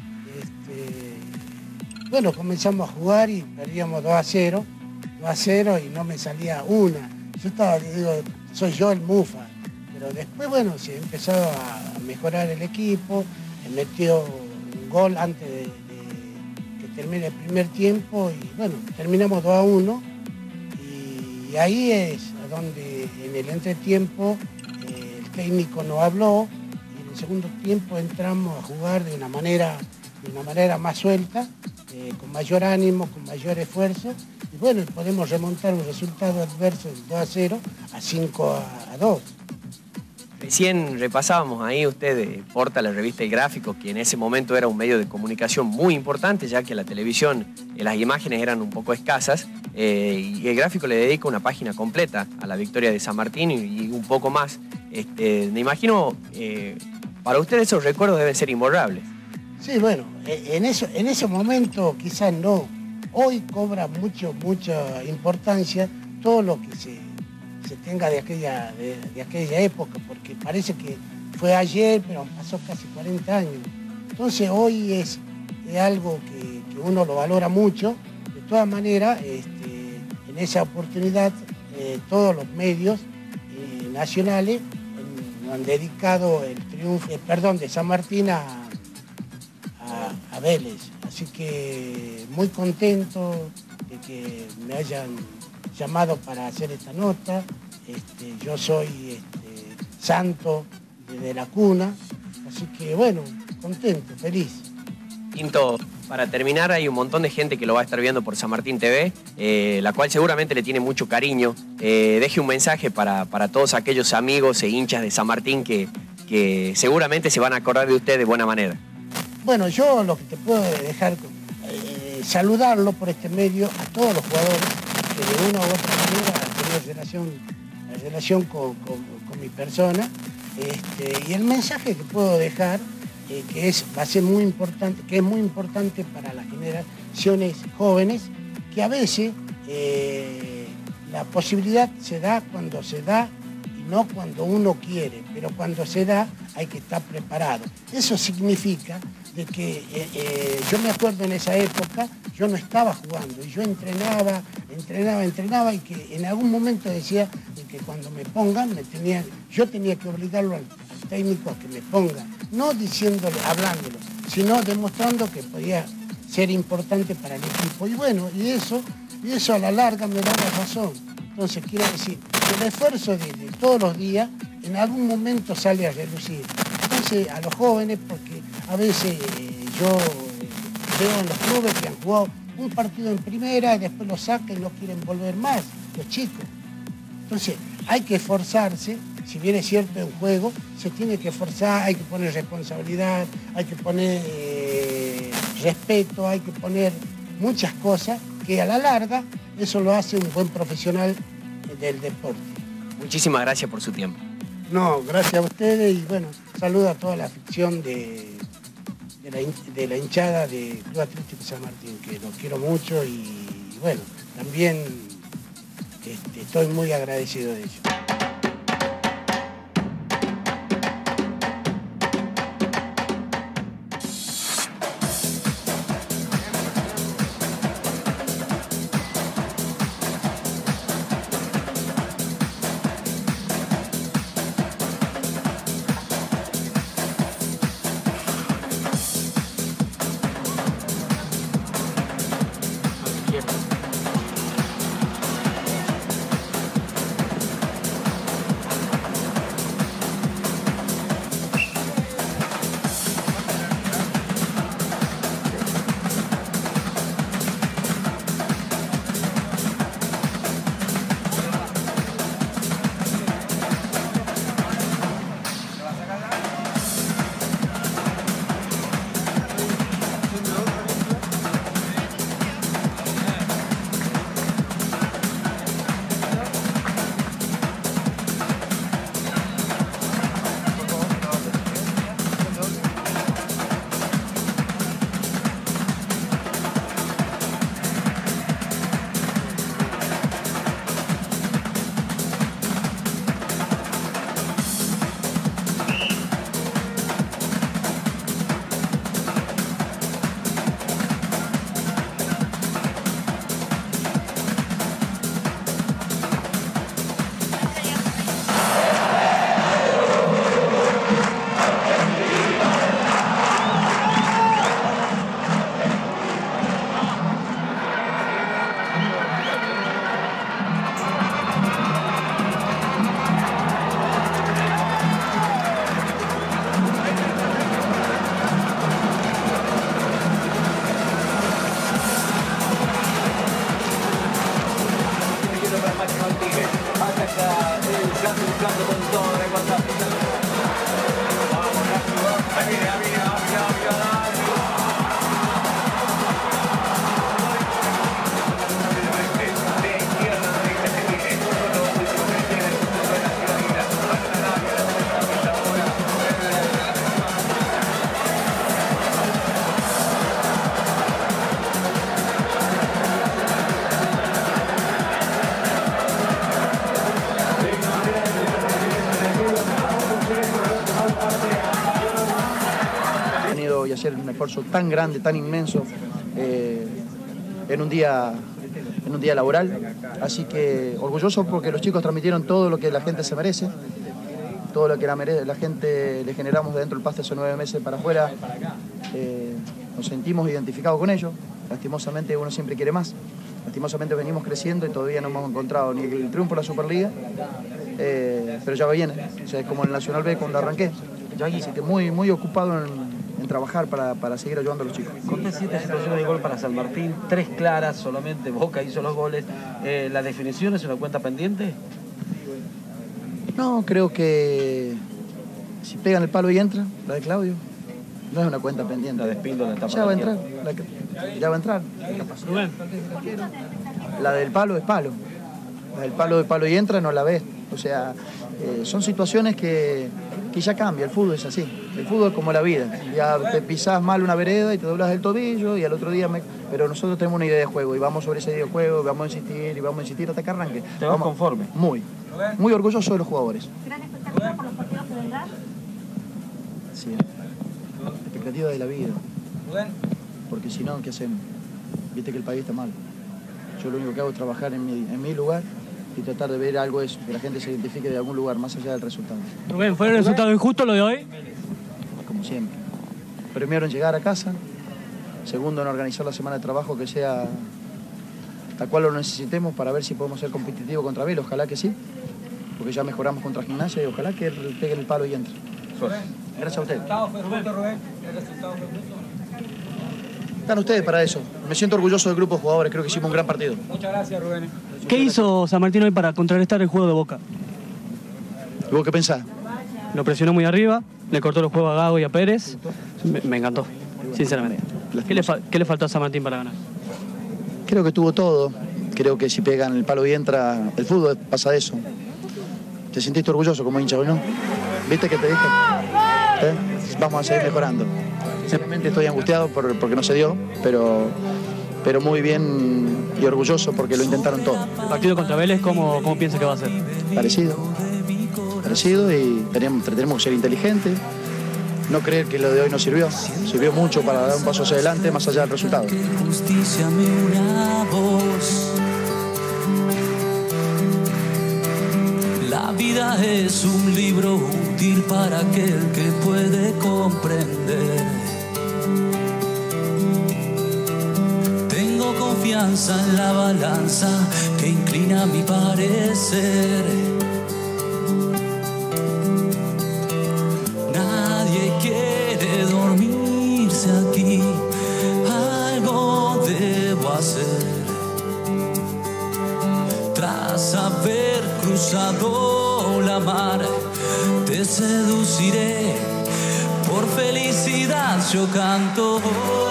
Bueno, comenzamos a jugar y perdíamos 2-0 y no me salía una. Yo estaba, digo, soy yo el mufa. Pero después, bueno, se empezó a mejorar el equipo, metió un gol antes de que termine el primer tiempo y bueno, terminamos 2-1 y ahí es donde en el entretiempo el técnico nos habló y en el segundo tiempo entramos a jugar de una manera más suelta, con mayor ánimo, con mayor esfuerzo y bueno, podemos remontar un resultado adverso de 2-0 a 5-2. Recién repasábamos ahí, usted porta la revista El Gráfico, que en ese momento era un medio de comunicación muy importante, ya que la televisión, las imágenes eran un poco escasas, y El Gráfico le dedica una página completa a la victoria de San Martín y un poco más. Me imagino, para usted esos recuerdos deben ser imborrables. Sí, bueno, en ese momento quizás no. Hoy cobra mucha importancia todo lo que se tenga de aquella época, porque parece que fue ayer, pero pasó casi 40 años. Entonces hoy es algo que uno lo valora mucho. De todas maneras, en esa oportunidad todos los medios nacionales han dedicado el triunfo, de San Martín a Vélez. Así que muy contento de que me hayan llamado para hacer esta nota. Yo soy santo desde la cuna, así que bueno, contento, feliz. Quinto, para terminar, hay un montón de gente que lo va a estar viendo por San Martín TV, la cual seguramente le tiene mucho cariño. Deje un mensaje para todos aquellos amigos e hinchas de San Martín que seguramente se van a acordar de usted de buena manera. Bueno, yo lo que te puedo dejar, saludarlo por este medio a todos los jugadores que de una u otra manera han tenido relación con mi persona, y el mensaje que puedo dejar que va a ser muy importante, que es muy importante para las generaciones jóvenes, que a veces la posibilidad se da cuando se da y no cuando uno quiere, pero cuando se da hay que estar preparado. Eso significa de que yo me acuerdo en esa época, yo no estaba jugando y yo entrenaba y que en algún momento decía de que cuando me pongan yo tenía que obligarlo al técnico a que me ponga, no diciéndole, hablándolo, sino demostrando que podía ser importante para el equipo. Y bueno, y eso a la larga me da la razón. Entonces quiero decir que el esfuerzo de todos los días en algún momento sale a relucir. Entonces a los jóvenes, porque a veces yo veo en los clubes que han jugado un partido en primera y después lo sacan y no quieren volver más, los chicos. Entonces hay que esforzarse, si bien es cierto en juego, se tiene que esforzar, hay que poner responsabilidad, hay que poner respeto, hay que poner muchas cosas que a la larga eso lo hace un buen profesional del deporte. Muchísimas gracias por su tiempo. No, gracias a ustedes y bueno, saludo a toda la afición de la hinchada de Club Atlético San Martín, que los quiero mucho y bueno, también estoy muy agradecido de ellos. Alejandro con todo el WhatsApp. Vamos, ahí viene, y hacer un esfuerzo tan grande, tan inmenso en un día laboral. Así que orgulloso porque los chicos transmitieron todo lo que la gente se merece, todo lo que la gente le generamos de dentro del pasto hace 9 meses para afuera. Nos sentimos identificados con ellos. Lastimosamente uno siempre quiere más. Lastimosamente venimos creciendo y todavía no hemos encontrado ni el triunfo en la Superliga, pero ya viene. O sea, es como en el Nacional B cuando arranqué. Así que muy ocupado en trabajar para seguir ayudando a los chicos. Conté 7 situaciones de gol para San Martín, 3 claras, solamente Boca hizo los goles. ¿La definición es una cuenta pendiente? No, creo que si pegan el palo y entra, la de Claudio, no es una cuenta pendiente. La de Espíndola está ya va a entrar. Ya va a entrar. La del palo es palo. La del palo y entra no la ves. O sea, son situaciones que ya cambia. El fútbol es así. El fútbol es como la vida. Ya te pisás mal una vereda y te doblas el tobillo y al otro día... Pero nosotros tenemos una idea de juego y vamos sobre esa idea de juego, vamos a insistir hasta que arranque. ¿Te vas conforme? Muy orgulloso de los jugadores. ¿Gran expectativa por los partidos que vendrán? Sí. Expectativa de la vida. Porque si no, ¿qué hacemos? Viste que el país está mal. Yo lo único que hago es trabajar en mi lugar y tratar de ver algo de eso, que la gente se identifique de algún lugar, más allá del resultado. Rubén, ¿fue el resultado injusto lo de hoy? Como siempre. Primero en llegar a casa, segundo en organizar la semana de trabajo que sea la cual lo necesitemos para ver si podemos ser competitivos contra Vélez, ojalá que sí, porque ya mejoramos contra Gimnasia y ojalá que peguen el palo y entre. Gracias a ustedes. Están ustedes para eso. Me siento orgulloso del grupo de jugadores, creo que hicimos un gran partido. Muchas gracias, Rubén. ¿Qué hizo San Martín hoy para contrarrestar el juego de Boca? ¿Y vos qué pensás? Lo presionó muy arriba, le cortó los juegos a Gago y a Pérez. Me encantó, sinceramente. ¿Qué le faltó a San Martín para ganar? Creo que tuvo todo. Creo que si pegan el palo y entra, el fútbol pasa de eso. ¿Te sentiste orgulloso como hincha hoy, no? ¿Viste que te dije? Vamos a seguir mejorando. Sinceramente estoy angustiado porque no se dio, pero muy bien y orgulloso porque lo intentaron todo. ¿El partido contra Vélez cómo piensa que va a ser? Parecido y tenemos que ser inteligentes, no creer que lo de hoy no sirvió mucho para dar un paso hacia adelante más allá del resultado. Justicia me una voz. La vida es un libro útil para aquel que puede comprender. Tengo confianza en la balanza que inclina mi parecer. Nadie quiere dormirse aquí, algo debo hacer. Tras haber cruzado la mar, te seduciré, por felicidad yo canto.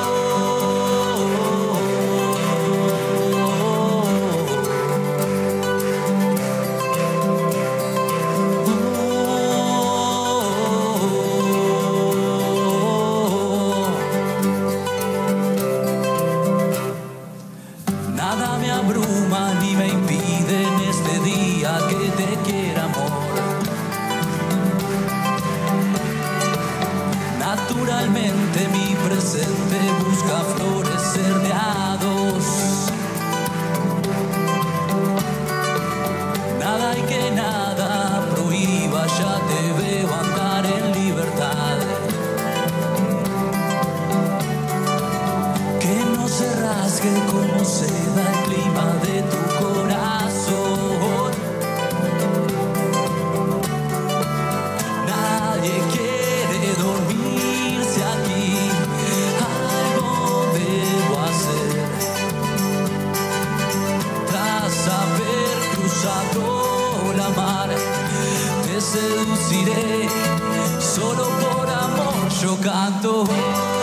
Nada me abruma ni me impide en este día que te quiera, amor. Naturalmente mi presente busca florecer de a dos. Nada y que nada prohíba, ya te veo andar en libertad. Que no se rasgue como seda el clima de tu corazón. Nadie quiere dormirse aquí, algo debo hacer. Tras haber cruzado la mar, te seduciré. Solo por amor yo canto.